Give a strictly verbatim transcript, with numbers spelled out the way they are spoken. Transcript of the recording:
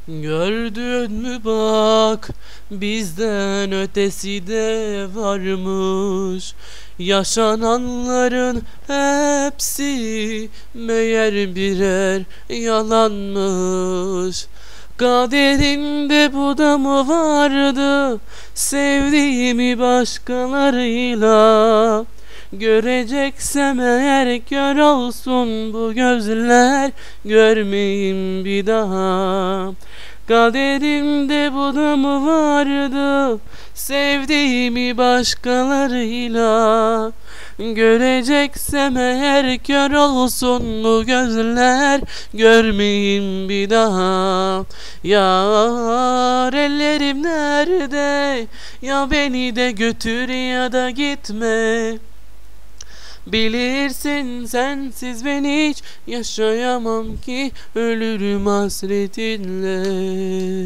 Gördün mü bak, bizden ötesi de varmış. Yaşananların hepsi meğer birer yalanmış. Kaderimde bu da mı vardı, sevdiğimi başkalarıyla? Göreceksem eğer kör olsun bu gözler, görmeyeyim bir daha. Kaderimde bu da mı vardı, sevdiğimi başkalarıyla? Göreceksem eğer kör olsun bu gözler, görmeyeyim bir daha. Yar, ellerim nerede? Ya beni de götür ya da gitme. Bilirsin sensiz ben hiç yaşayamam ki, ölürüm hasretinle.